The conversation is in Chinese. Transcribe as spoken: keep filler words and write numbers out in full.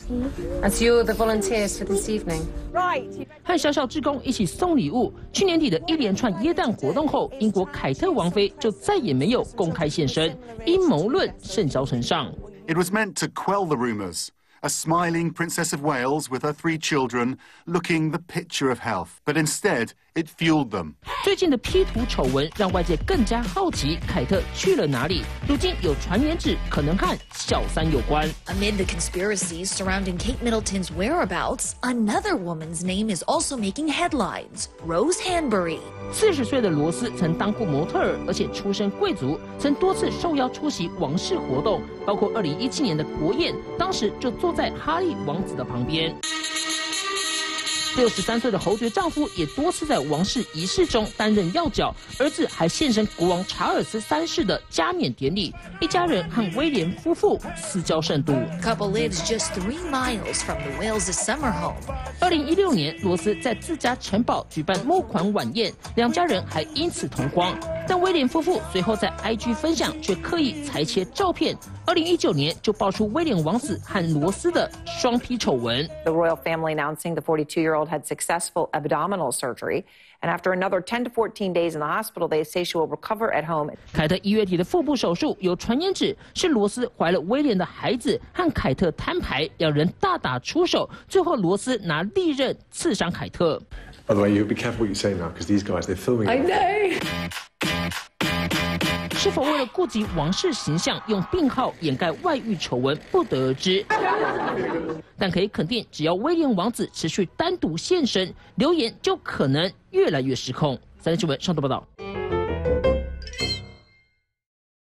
As you, the volunteers for this evening. 和小小志工一起送礼物。去年底的一连串耶诞活动后，英国凯特王妃就再也没有公开现身，阴谋论甚嚣尘上。 It was meant to quell the rumours. A smiling Princess of Wales with her three children, looking the picture of health. But instead, it fueled them. 最近的 P 图丑闻让外界更加好奇凯特去了哪里。如今有传言指可能和小三有关。 Amid the conspiracies surrounding Kate Middleton's whereabouts, another woman's name is also making headlines: Rose Hanbury. 四十岁的罗斯曾当过模特儿，而且出身贵族，曾多次受邀出席王室活动，包括二零一七年的国宴，当时就坐在哈利王子的旁边。六十三岁的侯爵丈夫也多次在王室仪式中担任要角，儿子还现身国王查尔斯三世的加冕典礼，一家人和威廉夫妇私交甚笃。 Couple lives just three miles from the Wales' summer home. 二零一六年，罗斯在自家城堡举办募款晚宴，两家人还因此同框。但威廉夫妇随后在 I G 分享，却刻意裁切照片。二零一九年就爆出威廉王子和罗斯的双 P 丑闻。 The royal family announcing the forty-two-year-old had successful abdominal surgery, and after another ten to fourteen days in the hospital, they say she will recover at home. 凯特一月底的腹部手术，有传言指是罗斯怀了威廉的孩子，和凯特摊牌，两人大打出手，最后罗斯拿利刃刺伤凯特。 By the way, you be careful what you say now, because these guys they're filming. I know. 是否为了顾及王室形象，用病号掩盖外遇丑闻，不得而知。但可以肯定，只要威廉王子持续单独现身，流言就可能越来越失控。三立新闻上周报道。